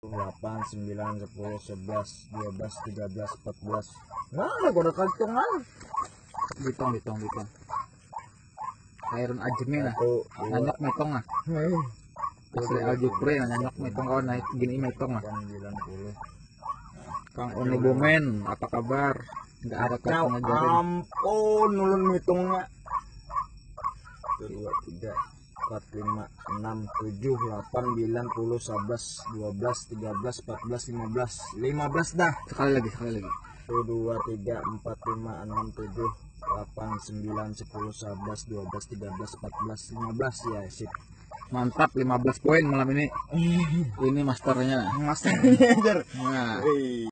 8, 9, 10, 11, 12, 13, 14. Nah, gua udah kantongan. Ditong. Iron ajemi lah. Satu, Nanyok metong lah. Asli aljupre nanyok metong kawan naik gini metong lah. 90. Kang Oni Bomen, apa kabar? Enggak ada Kacau, kata ngajarin. ampun, ulun hitungnya. 1, 2, 3, 4, 5, 6, 7, 8, 9, 10, 11, 12, 13, 14, 15. 15 dah. Sekali lagi. 1, 2, 3, 4, 5, 6, 7, 8, 9, 10, 11, 12, 13, 14, 15. Ya, sip. Mantap 15 poin malam ini. Ini masternya. Masternya, Jar. Nah.